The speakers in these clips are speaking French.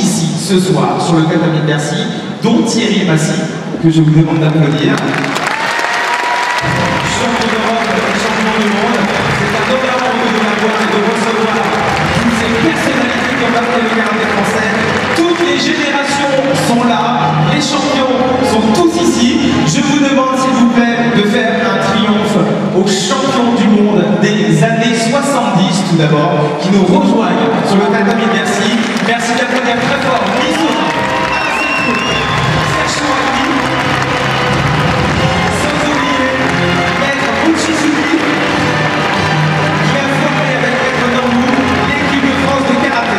ici, ce soir, sur le tatami de Bercy, dont Thierry Massy, que je vous demande d'applaudir. Champion d'Europe et champion du monde, c'est un honneur pour nous de l'avoir et de recevoir toutes ces personnalités qui ont marqué le karaté français. Toutes les générations sont là, les champions sont tous ici. Je vous demande s'il vous plaît de faire un triomphe aux champions du monde des années 70 tout d'abord, qui nous rejoignent sur le tatami de Bercy. Merci d'applaudir très fort Missoura, Alain Serge Chouraki, sans oublier Maître Uchizuki, qui a formé avec Maître Nambu l'équipe de France de karaté.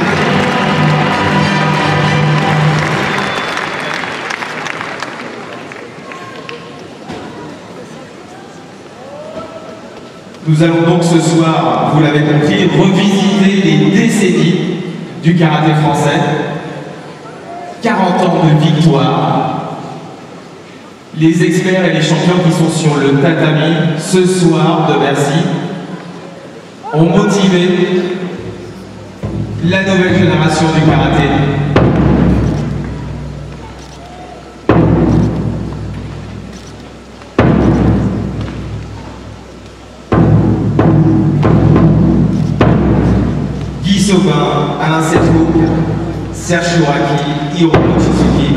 Nous allons donc ce soir, vous l'avez compris, revisiter les décennies du karaté français. 40 ans de victoire. Les experts et les champions qui sont sur le tatami ce soir de Bercy ont motivé la nouvelle génération du karaté. Sauvin, Alain Serge, Serge Chouraki, Hiromu Suzuki.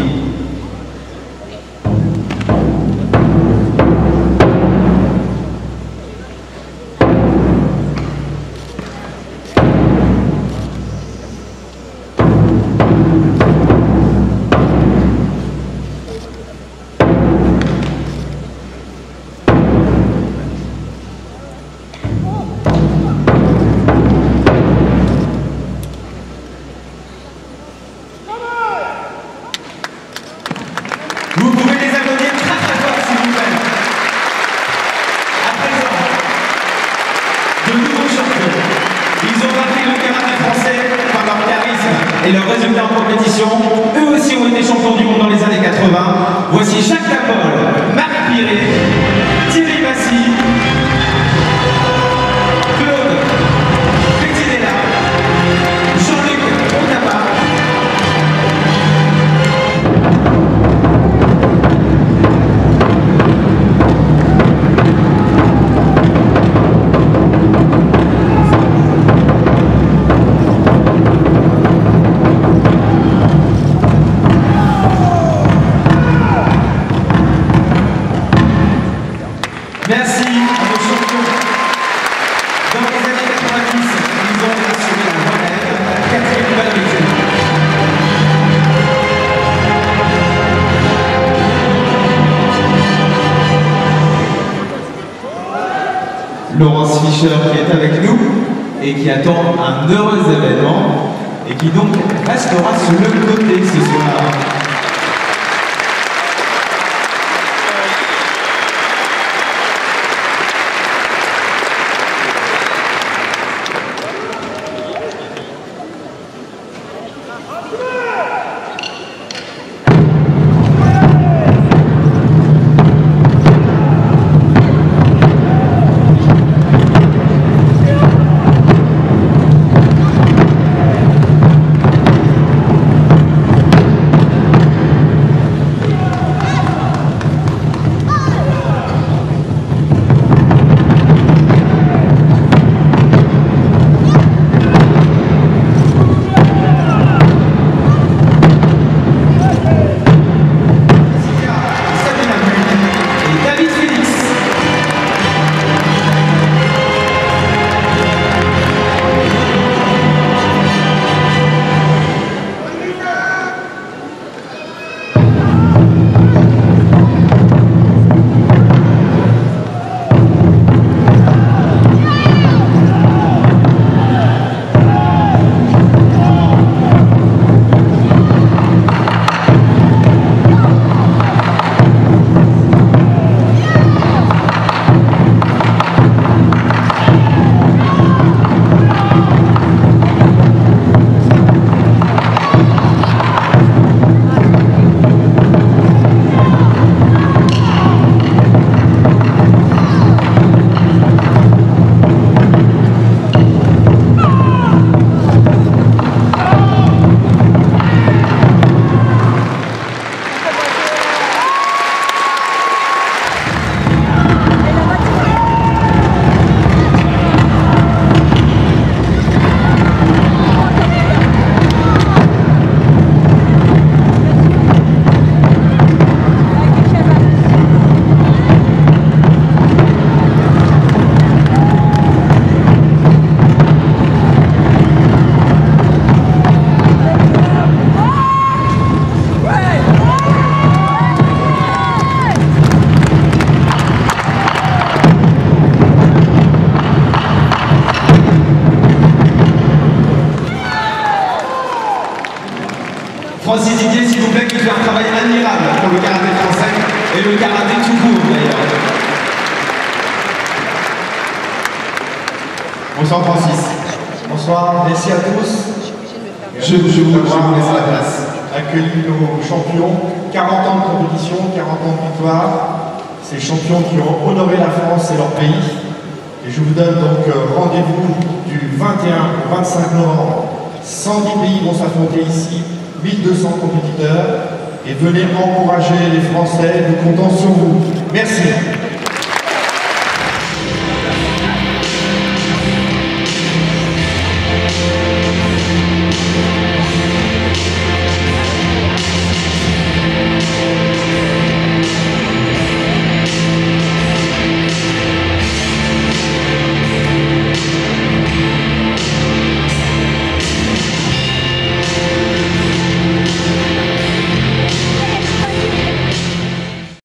Vous pouvez les applaudir très très fort s'il vous plaît. À présent, de nouveaux champions. Ils ont marqué le karaté français par leur charisme et leurs résultats en compétition. Eux aussi ont été champions du monde dans les années 80. Voici Jacques Lapol, Marc Piré, Thierry Massy, Claude Pettinella, Jean-Luc Otaba. Merci à nos champions. Dans les années 90, ils ont assuré la relève, la 4e valorisée. Laurence Fischer qui est avec nous et qui attend un heureux événement et qui donc restera sur le côté ce soir. Francis Didier, s'il vous plaît, qui fait un travail admirable pour le karaté français et le karaté tout court d'ailleurs. Bonsoir Francis. Bonsoir, merci à tous. Je vous laisse la place. Accueillir nos champions, 40 ans de compétition, 40 ans de victoire. Ces champions qui ont honoré la France et leur pays. Et je vous donne donc rendez-vous du 21 au 25 novembre. 110 pays vont s'affronter ici, 1200 compétiteurs. Et venez encourager les Français, nous comptons sur vous. Merci.